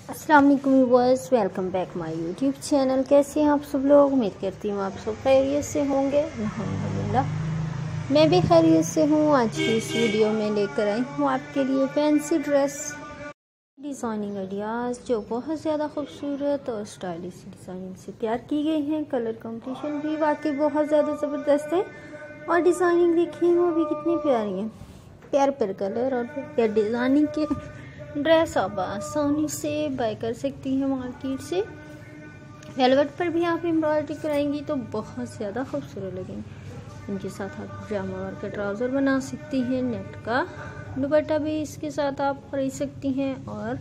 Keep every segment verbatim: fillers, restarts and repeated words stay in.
अस्सलाम वालेकुम viewers, welcome back my YouTube channel. कैसे हैं आप सब लोग? उम्मीद करती हूँ आप सब खैरियत से होंगे। अल्हम्दुलिल्लाह मैं भी खैरियत से हूँ। आज की इस वीडियो में लेकर आई हूँ आपके लिए फैंसी ड्रेस डिज़ाइनिंग आइडियाज़ जो बहुत ज़्यादा खूबसूरत और स्टाइलिश डिज़ाइनिंग से तैयार की गई हैं। कलर कॉम्बिनेशन भी वाकई बहुत ज़्यादा ज़बरदस्त है और डिज़ाइनिंग देखिए वो भी कितनी प्यारी है। प्यार पर कलर और प्यार डिज़ाइनिंग के ड्रेस आप आसानी से बाय कर सकती हैं मार्केट से। वेलवेट पर भी आप एम्ब्रॉयडरी कराएंगी तो बहुत ज़्यादा खूबसूरत लगेंगे। इनके साथ आप पजामा वर्क का ट्राउज़र बना सकती हैं। नेट का दुपट्टा भी इसके साथ आप खरीद सकती हैं और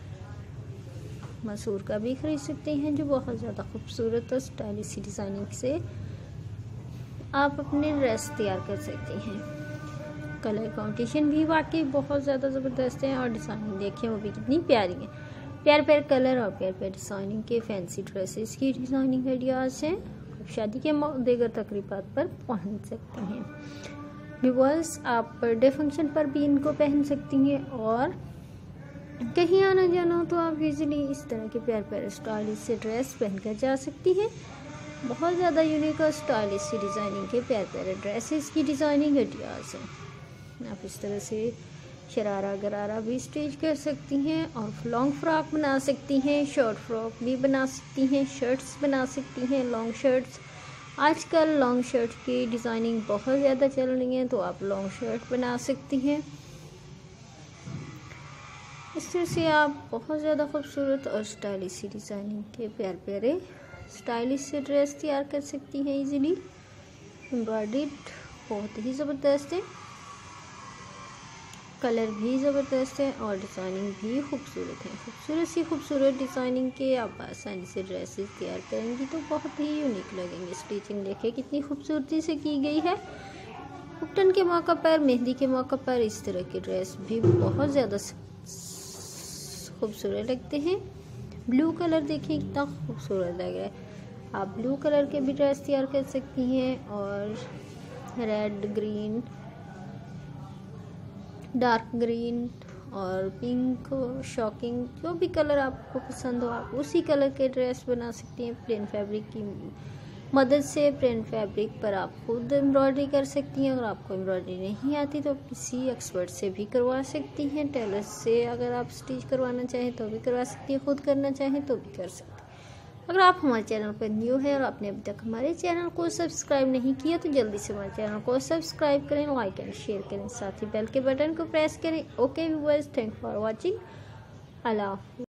मसूर का भी खरीद सकती हैं जो बहुत ज़्यादा खूबसूरत और स्टाइलिश डिज़ाइनिंग से आप अपने ड्रेस तैयार कर सकती हैं। कलर कॉम्बिनेशन भी वाकई बहुत ज़्यादा ज़बरदस्त है और डिज़ाइनिंग देखिए वो भी कितनी प्यारी है। प्यार प्यार कलर और प्यार प्यार डिज़ाइनिंग के फैंसी ड्रेसेस की डिज़ाइनिंग आइडियाज़ हैं। शादी के दीगर तकरीबात पर पहन सकती हैं। व्यूअर्स, आप बर्थडे फंक्शन पर भी इनको पहन सकती हैं और कहीं आना जाना हो तो आप इजीली इस तरह के प्यार प्यार स्टाइलिश से ड्रेस पहन कर जा सकती हैं। बहुत ज़्यादा यूनिक और स्टाइलिश सी डिज़ाइनिंग के प्यार प्यारे ड्रेसेस की डिज़ाइनिंग आइडियाज़ हैं। आप इस तरह से शरारा गरारा भी स्टिच कर सकती हैं और लॉन्ग फ्रॉक बना सकती हैं, शॉर्ट फ्रॉक भी बना सकती हैं, शर्ट्स बना सकती हैं, लॉन्ग शर्ट्स। आजकल लॉन्ग शर्ट की डिज़ाइनिंग बहुत ज़्यादा चल रही है तो आप लॉन्ग शर्ट बना सकती हैं। इस तरह से आप बहुत ज़्यादा खूबसूरत और स्टाइलिश डिज़ाइनिंग के प्यार प्यारे स्टाइलिश से ड्रेस तैयार कर सकती हैं इजीली। एम्ब्रॉयडरी बहुत ही ज़बरदस्त है, कलर भी ज़बरदस्त है और डिज़ाइनिंग भी खूबसूरत है। खूबसूरत सी खूबसूरत डिज़ाइनिंग के आप आसानी से ड्रेसेस तैयार करेंगी तो बहुत ही यूनिक लगेंगे। स्टिचिंग देखिए कितनी खूबसूरती से की गई है। उपटन के मौका पर, मेहंदी के मौका पर इस तरह के ड्रेस भी बहुत ज़्यादा खूबसूरत लगते हैं। ब्लू कलर देखिए कितना खूबसूरत लग रहा है। आप ब्लू कलर के भी ड्रेस तैयार कर सकती हैं और रेड, ग्रीन, डार्क ग्रीन और पिंक, शॉकिंग, जो भी कलर आपको पसंद हो आप उसी कलर के ड्रेस बना सकती हैं। प्लेन फैब्रिक की मदद से प्लेन फैब्रिक पर आप खुद एम्ब्रॉयडरी कर सकती हैं। अगर आपको एम्ब्रॉयडरी नहीं आती तो किसी एक्सपर्ट से भी करवा सकती हैं। टेलर से अगर आप स्टिच करवाना चाहें तो भी करवा सकती हैं, खुद करना चाहें तो भी कर सकते हैं। अगर आप हमारे चैनल पर न्यू है और आपने अभी तक हमारे चैनल को सब्सक्राइब नहीं किया तो जल्दी से हमारे चैनल को सब्सक्राइब करें, लाइक एंड शेयर करें, साथ ही बेल के बटन को प्रेस करें। Okay viewers, thank for watching. Allah.